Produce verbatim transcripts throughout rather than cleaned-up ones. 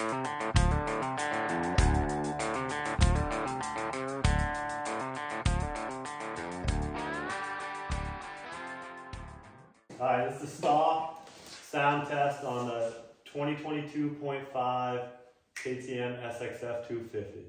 Alright, this is the stock sound test on the twenty twenty-two point five K T M S X F two fifty.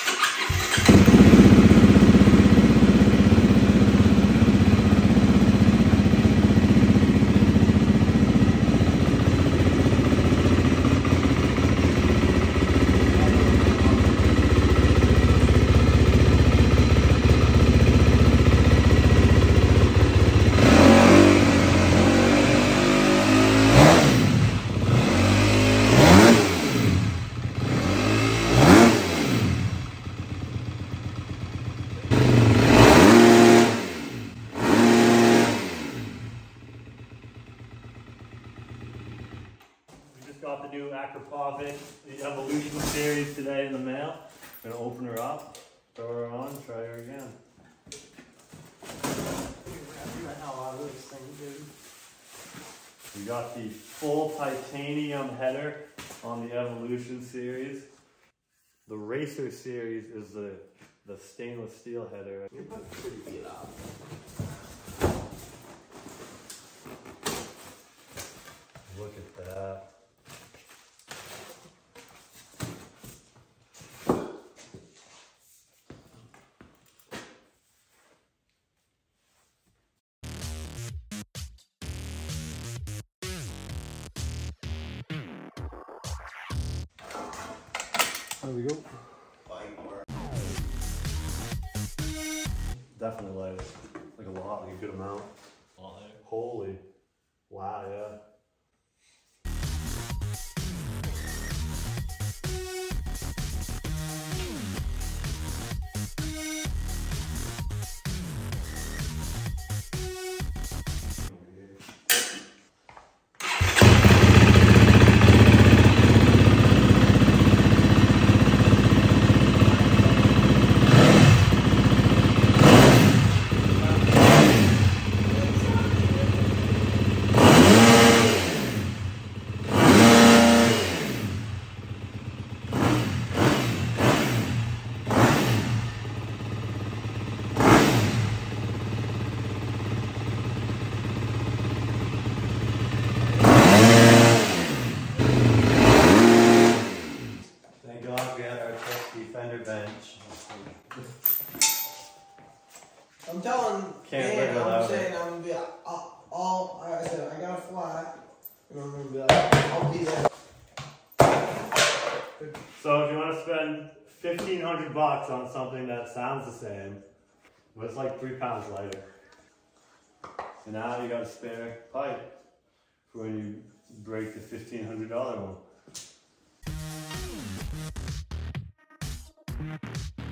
Got the new Akrapovic, the Evolution series today in the mail. I'm gonna open her up, throw her on, try her again. We got the full titanium header on the Evolution series. The Racer series is the, the stainless steel header. You're pretty beat up. Look at that. There we go. Definitely light, like a lot, like a good amount. Holy, wow, yeah. Fender bench. I'm telling Can't Dan, live I'm without saying it. I'm gonna be all, all like I said, I got a flat, and I'm gonna be like, I'll be there. So if you want to spend fifteen hundred bucks on something that sounds the same, but it's like three pounds lighter. So now you got a spare pipe for when you break the fifteen hundred dollar one.